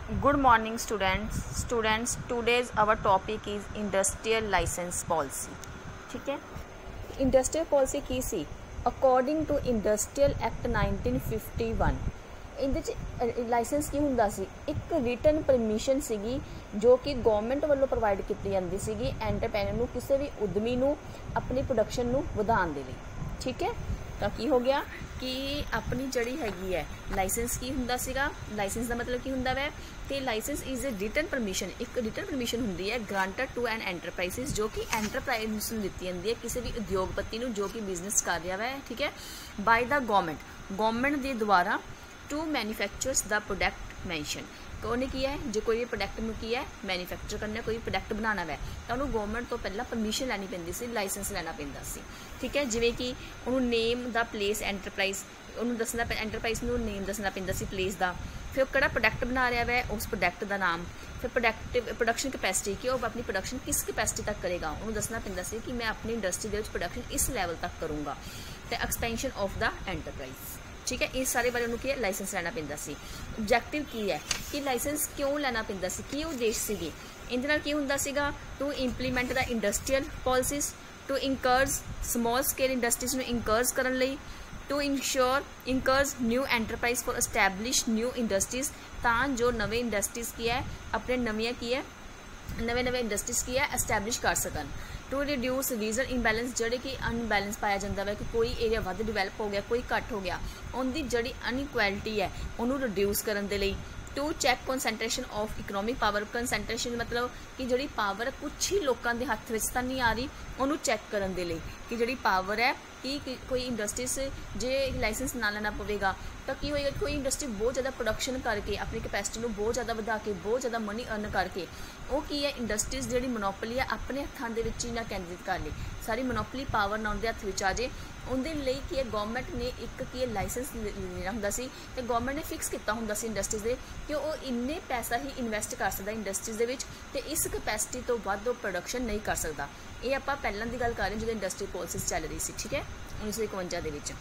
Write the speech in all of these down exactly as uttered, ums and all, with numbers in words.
Good morning students. Students, today's our topic is industrial license policy. ठीक है, industrial policy की सी according to industrial act nineteen fifty one ਇਹਦੇ 'ਚ licence ਕੀ ਹੁੰਦਾ ਸੀ, ਇੱਕ ਰਿਟਨ ਪਰਮਿਸ਼ਨ ਸੀਗੀ ਜੋ ਕਿ ਗਵਰਨਮੈਂਟ ਵੱਲੋਂ ਪ੍ਰੋਵਾਈਡ ਕੀਤੀ ਜਾਂਦੀ ਸੀਗੀ ਐਂਟਰਪ੍ਰੈਨਰ ਨੂੰ, ਕਿਸੇ ਵੀ ਉਦਮੀ ਨੂੰ ਆਪਣੀ ਪ੍ਰੋਡਕਸ਼ਨ ਨੂੰ ਵਧਾਉਣ ਦੇ ਲਈ। ਠੀਕ ਹੈ, ਤਾਂ ਕੀ ਹੋ ਗਿਆ ਕਿ ਆਪਣੀ ਜਿਹੜੀ ਹੈਗੀ ਹੈ ਲਾਇਸੈਂਸ ਕੀ ਹੁੰਦਾ ਸੀਗਾ, ਲਾਇਸੈਂਸ ਦਾ ਮਤਲਬ ਕੀ ਹੁੰਦਾ ਵੈ ਤੇ licence is a written permission, ਇੱਕ ਰਿਟਨ ਪਰਮਿਸ਼ਨ ਹੁੰਦੀ ਹੈ ਗ੍ਰਾਂਟਡ ਟੂ ਐਨ ਐਂਟਰਪ੍ਰਾਈਜ਼ਸ, ਜੋ ਕਿ ਐਂਟਰਪ੍ਰਾਈਜ਼ ਨੂੰ ਦਿੱਤੀ ਜਾਂਦੀ ਹੈ ਕਿਸੇ ਵੀ ਉਦਯੋਗਪਤੀ ਨੂੰ ਜੋ ਕਿ ਬਿਜ਼ਨਸ ਕਰ ਰਿਹਾ ਵੈ। ਠੀਕ ਹੈ, ਬਾਈ ਦਾ ਗਵਰਨਮੈਂਟ, ਗਵਰਨਮੈਂਟ ਦੇ ਦੁਆਰਾ to manufacturers the product mention, तो उन्हें की है जो कोई भी प्रोडक्ट में की है मैन्युफैक्चर करना, कोई प्रोडक्ट बनाना वै तो उन्होंने गवर्नमेंट तो पहला परमिशन लैनी पैंदी सी, लाइसेंस लैना पैंदा सी। ठीक है, जिवें कि उन्होंने नेम द प्लेस एंटरप्राइज, उन्होंने दसना एंटरप्राइज में नेम दसना पैंदा सी प्लेस का, फिर किहड़ा प्रोडक्ट बना रहा वै उस प्रोडक्ट का नाम, फिर प्रोडक्ट प्रोडक्शन कैपेसिटी कि वह अपनी प्रोडक्शन किस कैपेसिटी तक करेगा, उन्होंने दसना पैंदा सी कि मैं अपनी इंडस्ट्री के प्रोडक्शन इस लैवल तक करूँगा, तो एक्सपेंशन ऑफ द एंटरप्राइज। ठीक है, इस सारे बारे उन्होंने लाइसेंस लेना पैंदा सी। ऑब्जैक्टिव की है कि लाइसेंस क्यों लेना पैंदा सी, की उद्देश सीगी, इहदे नाल की हुंदा सीगा to implement the industrial policies, to encourage small scale industries नूं इंकर्ज करन लई, to ensure encourage new enterprise for establish new industries, तां जो नवे इंडस्ट्रीज की है अपने नवीं की है नवे नवे इंडस्ट्रीज की है एस्टैबलिश कर सकन। टू रिड्यूस रीजन इंबैलेंस, जोड़े कि अनबैलेंस पाया जाता है कि कोई एरिया वध डिवेलप हो गया कोई घट हो गया, उनकी जी अनइक्वैलिटी है उन्होंने रिड्यूस करने के लिए। To check concentration of economic power, concentration मतलब कि जी पावर कुछ ही लोगों के हथ में तो नहीं आ रही, उन्होंने चैक करने के लिए कि जी पावर है कि कोई इंडस्ट्रीज जे लाइसेंस ना लेना पवेगा तो की होएगा, कोई इंडस्ट्री बहुत ज़्यादा प्रोडक्शन करके अपनी कैपेसिटी को बहुत ज़्यादा बढ़ा के बहुत ज़्यादा मनी अर्न करके वो की है इंडस्ट्रीज जी मोनोपली है अपने हथों के ना केंद्रित कर ली, सारी मोनोपली पावर ना उनके हथ में आ जाए, उनके की है गवर्नमेंट ने एक की है लाइसेंस लेना होंदा सी ते गवर्नमेंट ने फिक्स किया होंदा सी इंडस्ट्रीज दे कि वो इन्ने पैसा ही इन्वेस्ट कर सकता इंडस्ट्रीज दे विच ते इस कैपेसिटी तो वध प्रोडक्शन नहीं कर सकता। ये आप पहलों की गल कर रहे हैं जो इंडस्ट्री पॉलिसीज चल रही सी। ठीक है, उन्नीस सौ इकवंजा दे विच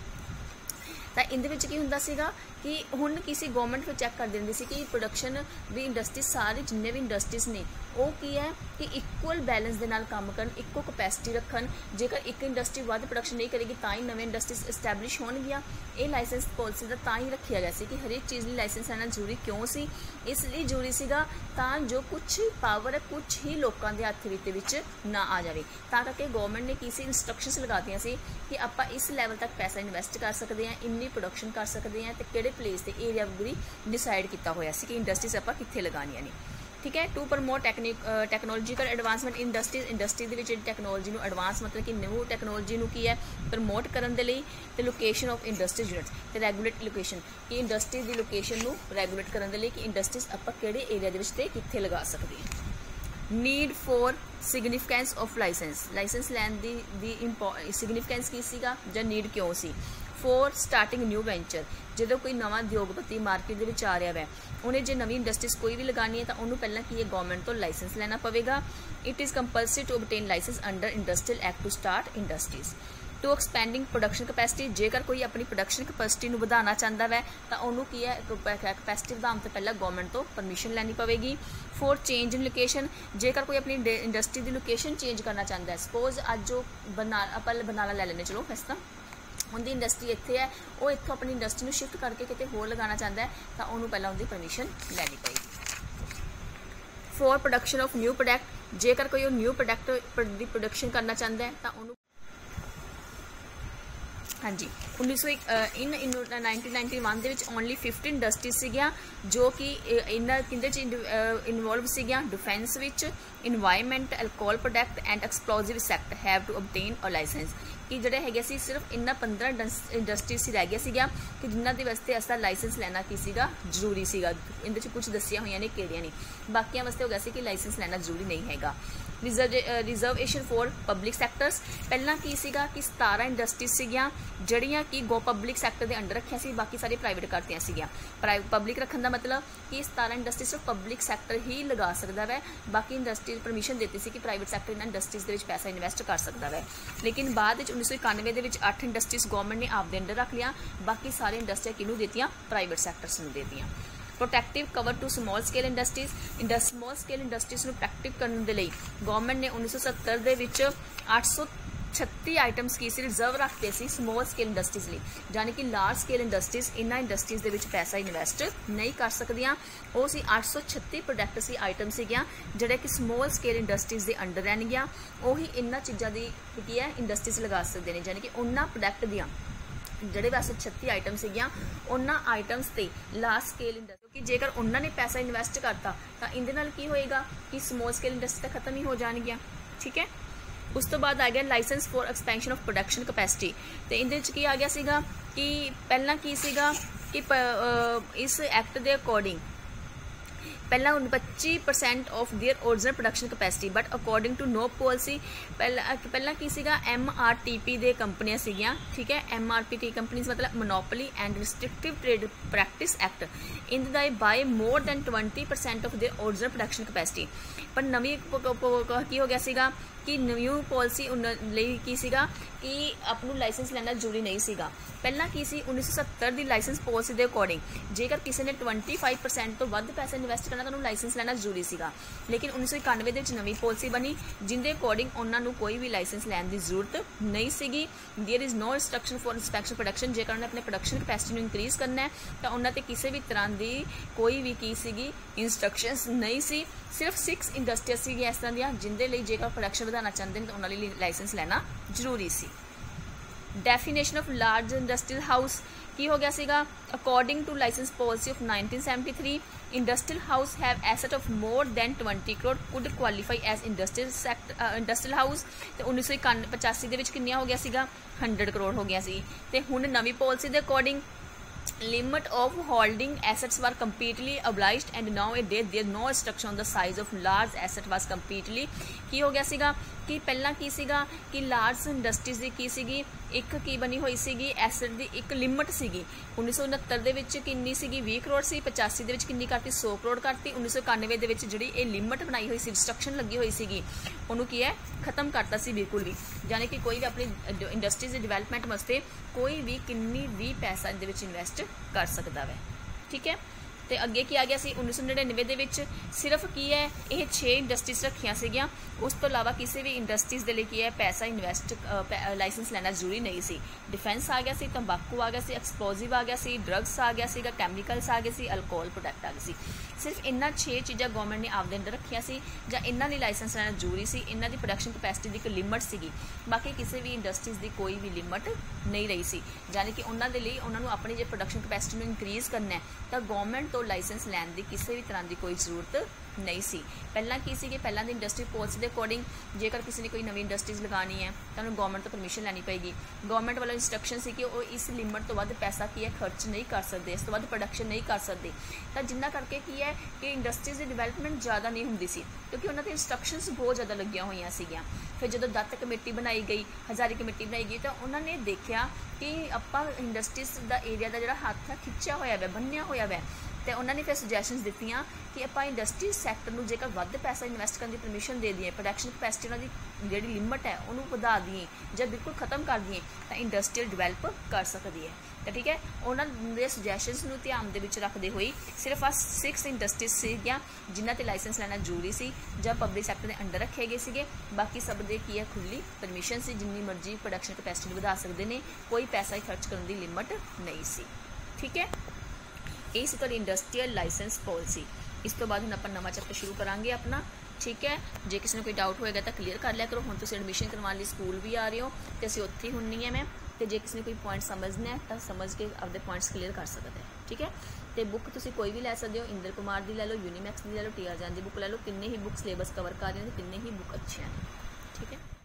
तो इहदे की हुंदा सीगा कि हुण किसी गवर्नमेंट फिर चैक कर देंदी सी कि प्रोडक्शन भी इंडस्ट्रीज सारे जिन्ने भी इंडस्ट्रीज ने वो की है कि इक्वल बैलेंस के नाल काम करन, इक्को कैपेसिटी रखन, जेकर एक इंडस्ट्री वध प्रोडक्शन नहीं करेगी तो ही नवे इंडस्ट्रीज एस्टैबलिश होणगियां। ये लाइसेंस पॉलिसी का तां ही रखा गया सी कि हर एक चीज़ लाइसेंस लेना जरूरी क्यों सी, इसलिए जरूरी सीगा तां जो कुछ पावर है कुछ ही लोगों के हथ विच ना आ जाए, तां करके गवर्नमेंट ने किसी इंस्ट्रक्शनस लगा दियां सी कि आपां इस लैवल तक पैसा इन्वेस्ट कर सकते हैं, इन्नी प्रोडक्शन कर सकते हैं तो किहड़े प्लेस ते एरिया भी डिसाइड किया होया सी कि इंडस्ट्रीज आपां कित्थे लगानियां ने। ठीक है, to promote technic technological advancement industries, industry दे विच टैक्नोलॉजी नूं एडवांस मतलब कि न्यू टैक्नोलॉजी नूं की है प्रमोट करने के लिए, तो location of industry units to regulate location कि इंडस्ट्री की लोकेशन नूं रेगूलेट करने के लिए कि इंडस्ट्रीज आपां किहड़े एरिया दे विच ते कित्थे लगा सकते हैं। Need for significance of licence, licence लैन दी दी इंपो सिग्निफिकेंस की सीगा जां नीड क्यों सी। फॉर स्टार्टिंग न्यू वेंचर, जो कोई नवा उद्योगपति मार्केट के आ रहा है उन्हें जो नवी इंडस्ट्रीज कोई भी लगानी है तो उन्होंने पहला की है गवर्नमेंट तो लाइसेंस लेना पवेगा। It is compulsory to obtain licence under industrial act to start industries. To expanding production capacity, जेकर कोई अपनी प्रोडक्शन कैपेसिटी को बढ़ाना चाहता है तो उन्होंने की है कैपेसिटी बढ़ाने तो पहला गवर्नमेंट तो परमिशन लैनी पवेगी। फॉर चेंज इन लोकेशन, जेकर कोई अपनी इंडस्ट्री की लोकेशन चेंज करना चाहता है, सपोज अज जो बना आप बनाला ले लेने, चलो वैसे तो उनकी इंडस्ट्री इत्थे है, वो इत्थों अपनी इंडस्ट्री में शिफ्ट करके किते होर लगाना चाहता है तो उन्होंने पहला उनकी परमिशन लैनी पएगी। For production of new product, जेकर कोई न्यू प्रोडक्ट की प्रोडक्शन करना चाहता है तो उन्होंने हाँ जी उन्नीस सौ इन नाइनटीन नाइनटी वन के ओनली फिफ्टी इंडस्ट्रीज सीगियां जो कि इन्हां किंदे च इनवॉल्व सीगियां डिफेंस विच, environment, alcohol product and explosive sector have to obtain a licence, कि जोड़े है सिर्फ इन्ना पंद्रह इंडस्ट्रीज रह गया सीगा कि जिन्हों के वास्ते असा लाइसेंस लेना की सीगा जरूरी सीगा, इहदे कुछ दसिया हुई ने किहड़ियां ने, बाकियां वास्ते हो गया सी कि लाइसेंस लेना जरूरी नहीं हैगा। Reserve reservation for public sectors, पहला की सीगा कि सतारह इंडस्ट्रीज सीगियां जड़ियाँ कि गो पब्लिक सैक्टर के अंडर रखिया सी, बाकी सारी प्राइवेट करतियां सीगियां। प्राइवेट पब्लिक रखने का मतलब कि सतारह इंडस्ट्री सिर्फ पब्लिक सैक्टर ही लगा सकता है, बाकी इंडस्ट्री परमिशन देती सी कि प्राइवेट सैक्टर इन्हां इंडस्ट्रीज के पैसा इन्वेस्ट कर सकता है। लेकिन बाद उन्नीस सौ इक्यानवे के अठ इंडस्ट्रीज गवर्नमेंट ने आपके अंडर रख लिया, बाकी सारी इंडस्ट्रियां किनू देतियां, प्राइवेट सैक्टर्स नूं देतियां। Protective cover to small scale industries and small scale industries ਨੂੰ ਪ੍ਰੋਟੈਕਟਿਵ ਕਰਨ ਦੇ ਲਈ ਗਵਰਨਮੈਂਟ ਨੇ उन्नीस सौ सत्तर ਦੇ ਵਿੱਚ आठ सौ छत्ती आइटम्स की सी रिजर्व रखते सी समॉल स्केल इंडस्ट्रीज ਲਈ, यानी कि लार्ज स्केल इंडस्ट्रीज इन्हां इंडस्ट्रीज ਦੇ ਵਿੱਚ पैसा इन्वेस्ट नहीं कर ਸਕਦੀਆਂ। ਉਹ ਸੀ आठ सौ छत्ती प्रोडक्ट सी आइटम ਸੀਗੀਆਂ ਜਿਹੜੇ कि समॉल स्केल इंडस्ट्रीज ਦੇ अंडर ਰਹਿਣਗੀਆਂ। ਉਹੀ इन्हां ਚੀਜ਼ਾਂ ਦੀ ਕੀ ਹੈ इंडस्ट्रीज लगा सकते हैं, यानी कि उन्हां प्रोडक्ट ਦੀਆਂ ਜਿਹੜੇ ਵੈਸੇ छत्ती आइटम ਸੀਗੀਆਂ ਉਹਨਾਂ ਆਈਟਮਸ ਤੇ ਲਾਰਜ ਸਕੇਲ ਇੰਡਸਟਰੀ, ਕਿਉਂਕਿ ਜੇਕਰ ਉਹਨਾਂ ਨੇ ਪੈਸਾ ਇਨਵੈਸਟ ਕਰਤਾ ਤਾਂ ਇਹਦੇ ਨਾਲ ਕੀ ਹੋਏਗਾ ਕਿ ਸਮॉल ਸਕੇਲ ਇੰਡਸਟਰੀ ਤਾਂ ਖਤਮ ਹੀ ਹੋ ਜਾਣਗੀਆਂ। ਠੀਕ ਹੈ, ਉਸ ਤੋਂ ਬਾਅਦ ਆ ਗਿਆ licence for expansion of production capacity. ਤੇ ਇਹਦੇ ਵਿੱਚ ਕੀ ਆ ਗਿਆ ਸੀਗਾ ਕਿ ਪਹਿਲਾਂ ਕੀ ਸੀਗਾ ਕਿ ਇਸ ਐਕਟ ਦੇ ਅਕੋਰਡਿੰਗ ਪਹਿਲਾਂ पच्चीस percent of their original production capacity, but according to no policy पहला पहला की सीगा एम आर टी पी दे कंपनियां सीगियां। ठीक है, M R P T companies मतलब monopoly and restrictive trade practice act, in the by more than twenty percent of their original production capacity. पर नवी की हो गया सीगा कि न्यू पॉलिसी ਲਈ ਕੀ ਸੀਗਾ ਕਿ ਆਪ ਨੂੰ ਲਾਇਸੈਂਸ ਲੈਣਾ ਜ਼ਰੂਰੀ ਨਹੀਂ ਸੀਗਾ। ਪਹਿਲਾਂ ਕੀ ਸੀ उन्नीस सौ सत्तर ਦੀ ਲਾਇਸੈਂਸ ਪॉलिसी ਦੇ ਅਕੋਰਡਿੰਗ ਜੇਕਰ ਕਿਸੇ ਨੇ पच्चीस परसेंट ਤੋਂ ਵੱਧ ਪੈਸਾ ਇਨਵੈਸਟ ਕਰਨਾ ਤਾਂ ਉਹਨੂੰ ਲਾਇਸੈਂਸ ਲੈਣਾ ਜ਼ਰੂਰੀ ਸੀਗਾ। ਲੇਕਿਨ उन्नीस सौ इक्यानवे ਦੇ ਵਿੱਚ ਨਵੀਂ ਪॉलिसी ਬਣੀ ਜਿੰਦੇ ਅਕੋਰਡਿੰਗ ਉਹਨਾਂ ਨੂੰ ਕੋਈ ਵੀ ਲਾਇਸੈਂਸ ਲੈਣ ਦੀ ਜ਼ਰੂਰਤ ਨਹੀਂ ਸੀਗੀ। There is no instruction for inspection production, जेकर उन्हें अपने प्रोडक्शन कैपेसिटी ਨੂੰ इंक्रीज़ करना है तो उन्होंने किसी भी तरह की कोई भी की सीगी इंस्ट्रक्शनस नहीं सी। सिर्फ सिक्स इंडस्ट्रीज सी इस तरह ਦੀਆਂ जिंदे ਲਈ जेकर प्रोडक्शन ਵਧਾਉਣਾ ਚਾਹੁੰਦੇ ਨੇ ਤਾਂ ਉਹਨਾਂ ਲਈ ਲਾਇਸੈਂਸ ਲੈਣਾ ਜ਼ਰੂਰੀ ਸੀ। Definition of large industrial house की हो गया सीगा according to licence policy of nineteen seventy three industrial house have asset of more than twenty crore could qualify as industrial sect industrial house. तो उन्नीस सौ इक्यानवे पचासी के किन्निया हो गया सीगा हंड्रड करोड़ हो गया सी। ते हुण नवी पॉलिसी के according limit of holding assets were completely abolished and nowadays there no restriction on the size of large asset was completely की हो गया सीगा कि पहला की सीगा कि लार्ज इंडस्ट्रीज की की सीगी एक की बनी हुई सीगी एसेट की एक लिमिट सीगी। उन्नीस सौ उनहत्तर दे विच किन्नी सीगी बीस करोड़ सी, पचासी दे विच किन्नी करती सौ करोड़ करती, उन्नीस सौ इक्यानवे दे विच जिहड़ी ये लिमिट बनाई हुई सी रिस्ट्रक्शन लगी हुई सीगी उन्होंने की है खत्म करता सी बिल्कुल भी, यानी कि कोई भी अपनी इंडस्ट्रीज डिवेलपमेंट वास्ते कोई भी किन्नी भी पैसा इहदे विच इन्वेस्ट कर सकता है। ठीक है, तो अगे की आ गया सी उन्नीस सौ नड़िनवे दे विच सिर्फ की है ये छे इंडस्ट्रीज रखिया सीगियां, उस तो इलावा किसी भी इंडस्ट्रीज के लिए की है पैसा इन्वेस्ट लाइसेंस लेना जरूरी नहीं सी। डिफेंस आ गया सी, तंबाकू आ गया सी, एक्सप्लोजिव आ गया सी, ड्रग्स आ गया सीगा, कैमिकल्स आ गए सी, अल्कोहल प्रोडक्ट आ गए सी। सिर्फ इन्हां छे चीज़ां गवर्नमेंट ने आपदे अंडर रखिया सी जां इन्हां लई लाइसेंस लेना जरूरी सी। इन्हां दी प्रोडक्शन कैपेसिटी की एक लिमिट सीगी, बाकी किसी भी इंडस्ट्रीज की कोई भी लिमिट नहीं रही सी, यानी कि उन्हां दे लई उन्हां नूं अपनी जे प्रोडक्शन कैपेसिटी नूं इंक्रीज़ करना है तो गवर्नमेंट तो लाइसेंस लैन की किसी भी तरह की कोई जरूरत नहीं सी। पहला की सी कि पहला दी इंडस्ट्री पॉलिसी के अकॉर्डिंग जेकर किसी ने कोई नवी इंडस्ट्रीज लगानी है तो उन्हें गवर्नमेंट तो परमिशन लैनी पेगी। गवर्नमेंट वालों इंस्ट्रक्शन सी कि वो इस लिमिट तो वध पैसा की है खर्च नहीं कर सकते, इस तो वध प्रोडक्शन नहीं कर सकते, तो जिन्ना करके की है कि इंडस्ट्रीज की डिवेलपमेंट ज़्यादा नहीं होंदी सी क्योंकि उन्होंने इंस्ट्रक्शनस बहुत ज़्यादा लगिया हुई सीगियां। फिर जो दत्त कमेटी बनाई गई, हज़ारी कमेटी बनाई गई तो उन्होंने देखा कि आपां इंडस्ट्रीज का एरिया का जो हाथ है खिंचा होया वै बन्निया होया वै, तो उन्होंने फिर सुजैशनस दित्तियां कि आप इंडस्ट्री सैक्टर में जेकर वध पैसा इन्वेस्ट करने की परमिशन दे दिए, प्रोडक्शन कैपेसिटी उन्होंने जी लिमिट है उन्होंने वधा दिए या बिल्कुल खत्म कर दिए तो इंडस्ट्री डिवेलप कर सकती है। तो ठीक है, उन्होंने सुजैशनस नूं ध्यान दे विच रखते हुए सिर्फ आ सिक्स इंडस्ट्रीज सीगियां जिन्हां ते लाइसेंस लेना जरूरी सी ਜਾਂ पब्लिक सैक्टर के अंडर रखे गए सीगे, बाकी सब दे की है खुली परमिशन सी, जिन्नी मर्जी प्रोडक्शन कैपेसिटी वधा सकते हैं, कोई पैसा ही खर्च करने की लिमिट नहीं सी। ठीक है, ये सी तुहाडी इंडस्ट्रीयल लाइसेंस पॉलिसी। इस तो बाद हुण आपां नवां चैप्टर शुरू करांगे अपना। ठीक है, जे किसी ने कोई डाउट होएगा तो क्लीयर कर लिया करो। हुण तुसीं एडमिशन करवाने लई स्कूल भी आ रहे हो तो असीं उत्थे ही हुंदी है मैं, तो जे किसी ने कोई पॉइंट समझना है तो समझ के अपने पॉइंट्स क्लीयर कर सकते हैं। ठीक है, तो बुक तुसीं कोई भी लै सकते हो, इंद्र कुमार की लै लो, यूनीमैक्स की लै लो, टी आर जैन की बुक लै लो, तिन्ने ही बुक सिलेबस कवर कर रही हैं, तिन्ने ही बुक अच्छे हैं। ठीक है।